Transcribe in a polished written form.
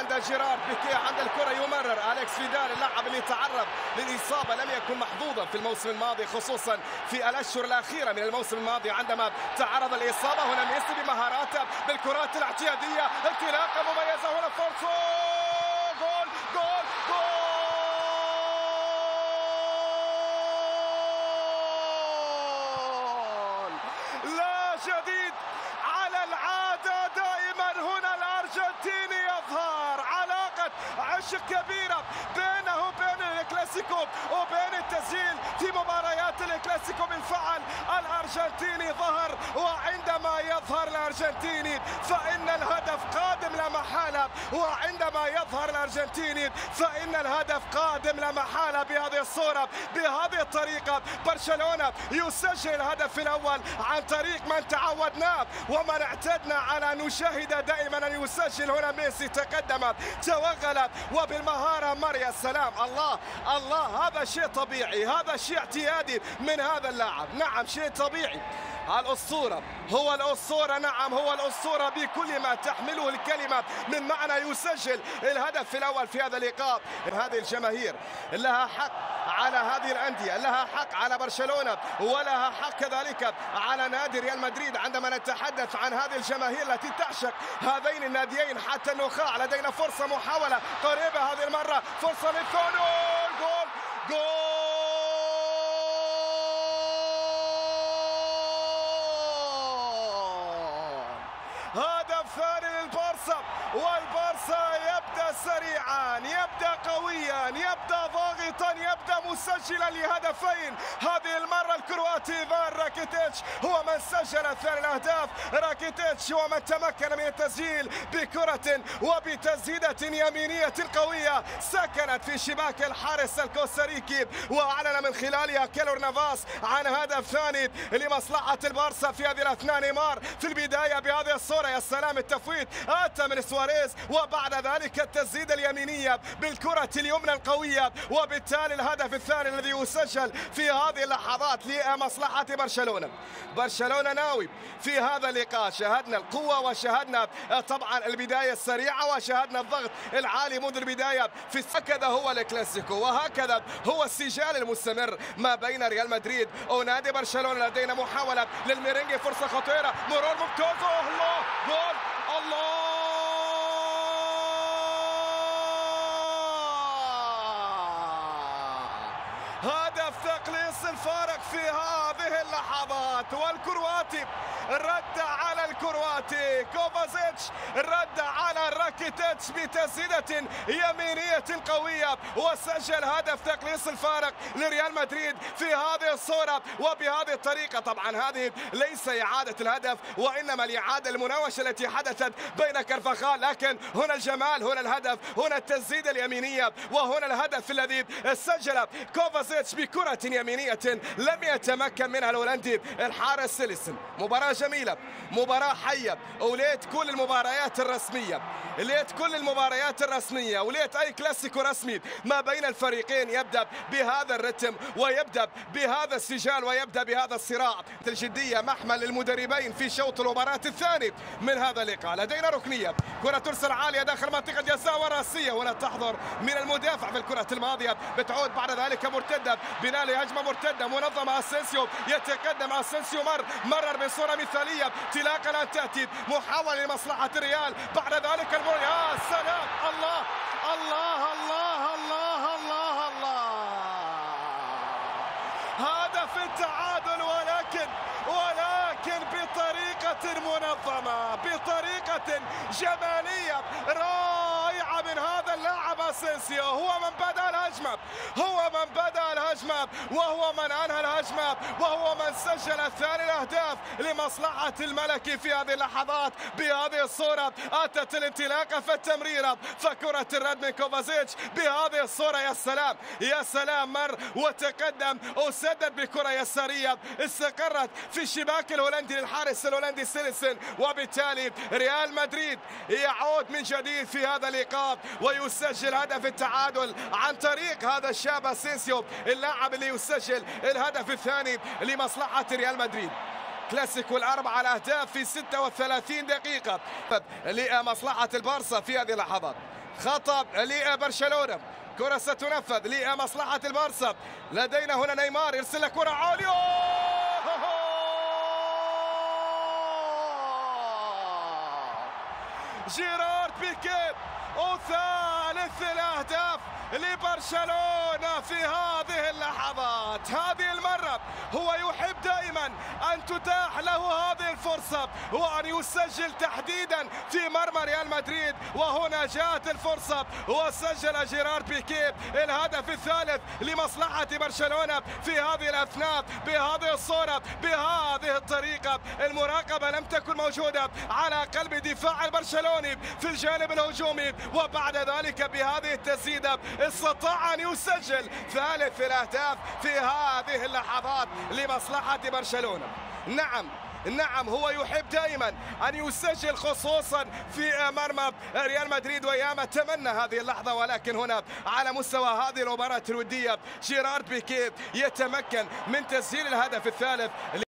أردا جيرارد بيكيه عند الكرة يمرر أليكس فيدال اللاعب اللي تعرض للإصابة لم يكن محظوظا في الموسم الماضي خصوصا في الأشهر الأخيرة من الموسم الماضي عندما تعرض الإصابة. هنا ميسي بمهاراته بالكرات الاعتيادية انطلاقة مميزة هنا فرصة جول جول جول لا جديد على العادة دائما هنا الأرجنتيني يظهر علاقة عشق كبيرة بينه وبين الكلاسيكو وبين التسجيل في مباريات الكلاسيكو بالفعل الأرجنتيني ظهر وعندما يظهر الأرجنتيني فإن الهدف قادم لا محالة وعندما يظهر الأرجنتيني فإن الهدف قادم لا محالة بهذه الصورة بهذه الطريقة. برشلونة يسجل الهدف الأول عن طريق من تعودناه ومن اعتدنا على أن نشاهد دائما أن يسجل. هنا ميسي تقدم توغل وبالمهارة يا سلام الله الله هذا شيء طبيعي هذا شيء اعتيادي من هذا اللاعب. نعم شيء طبيعي الأسطورة هو الأسطورة نعم هو الأسطورة بكل ما تحمله الكلمة من معنى يسجل الهدف الأول في هذا اللقاء. هذه الجماهير لها حق على هذه الأندية لها حق على برشلونة ولها حق كذلك على نادي ريال مدريد. عندما نتحدث عن هذه الجماهير التي تعشق هذين الناديين حتى النخاع لدينا فرصة محاولة قريبة هذه المرة فرصة للثاني جول جول هدف ثاني للبارسا والبارسا يبدأ سريعا يبدأ قويا يبدأ ضاغطا يبدأ مسجلا لهدفين. هذه المرة الكرواتي إيفان راكيتيتش هو من سجل ثاني الأهداف. راكيتيتش هو من تمكن من التسجيل بكرة وبتسديدة يمينية قوية سكنت في شباك الحارس الكوستاريكي وأعلن من خلالها كيلور نافاس عن هدف ثاني لمصلحة البارسا في هذه الأثناء. نيمار في البداية بهذه الصورة يا سلام التفويت أتى من سواريز وبعد ذلك التسديدة اليمينية بالكرة اليمنى القوية وبالتالي الهدف الثاني الذي يسجل في هذه اللحظات لمصلحة برشلونة. برشلونة ناوي في هذا اللقاء شاهدنا القوة وشاهدنا طبعا البداية السريعة وشاهدنا الضغط العالي منذ البداية. في هكذا هو الكلاسيكو وهكذا هو السجال المستمر ما بين ريال مدريد ونادي برشلونة. لدينا محاولة للميرينجي فرصة خطيرة مرور ممتاز الله جول الله هدف تقليص الفارق في هذه اللحظات والكرواتي رد على الكرواتي كوفازيتش رد على راكيتيتش بتسديدة يمينية قوية وسجل هدف تقليص الفارق لريال مدريد في هذه الصورة وبهذه الطريقة. طبعا هذه ليس إعادة الهدف وإنما الإعادة المناوشة التي حدثت بين كارفاخال لكن هنا الجمال هنا الهدف هنا التسديدة اليمينية وهنا الهدف الذي سجل كوفازيتش بكرة يمينية لم يتمكن منها الهولندي الحارس سيليسن. مباراة جميلة مباراة حية وليت كل المباريات الرسمية ليت كل المباريات الرسمية وليت أي كلاسيكو رسمي ما بين الفريقين يبدأ بهذا الرتم ويبدأ بهذا السجال ويبدأ بهذا الصراع. الجدية محمل للمدربين في شوط المباراة الثاني من هذا اللقاء. لدينا ركنية كرة ترسل عالية داخل منطقة جزاء وراسية ولا تحضر من المدافع في الكرة الماضية بتعود بعد ذلك مرتدة بناء لهجمة مرتدة منظمة. اسينسيو يتقدم اسينسيو مرر بصورة مثالية انطلاقا الآن تأتي محاولة لمصلحة الريال بعد ذلك يا سلام الله الله الله الله الله الله هدف التعادل ولكن بطريقة منظمة بطريقة جمالية رائعة من هذا اللاعب اسينسيو. هو من بدأ الهجمة وهو من أنهى الهجمة وهو من سجل الثاني الأهداف لمصلحة الملكي في هذه اللحظات. بهذه الصورة أتت الانطلاقة في التمريرة فكرة الرد من كوفازيتش بهذه الصورة يا سلام يا سلام مر وتقدم وسدد بكرة يسارية استقرت في الشباك الهولندي للحارس الهولندي سيليسن وبالتالي ريال مدريد يعود من جديد في هذا اللقاء ويسجل هدف التعادل عن طريق هذا الشاب اسينسيو اللاعب اللي يسجل الهدف الثاني لمصلحة ريال مدريد. كلاسيكو الأربعة الأهداف في 36 دقيقة لمصلحة البارسا في هذه اللحظات. خطأ لبرشلونة، كرة ستنفذ لمصلحة البارسا. لدينا هنا نيمار يرسل كرة عالية، جيرارد بيكي، وثالث الأهداف لبرشلونة في هذه اللحظات. هذه المرة هو يحب دائما أن تتاح له هذه الفرصة وأن يسجل تحديدا في مرمى ريال مدريد، وهنا جاءت الفرصة وسجل جيرارد بيكي الهدف الثالث لمصلحة برشلونة في هذه الأثناء، بهذه الصورة، بهذه الطريقة. المراقبة لم تكن موجودة على قلب دفاع البرشلوني في الجانب الهجومي، وبعد ذلك بهذه التسديدة استطاع أن يسجل ثالث الأهداف في هذه اللحظات لمصلحة برشلونة. نعم هو يحب دائما أن يسجل خصوصا في مرمى ريال مدريد، وياما تمنى هذه اللحظة، ولكن هنا على مستوى هذه المباراة الودية جيرارد بيكي يتمكن من تسجيل الهدف الثالث.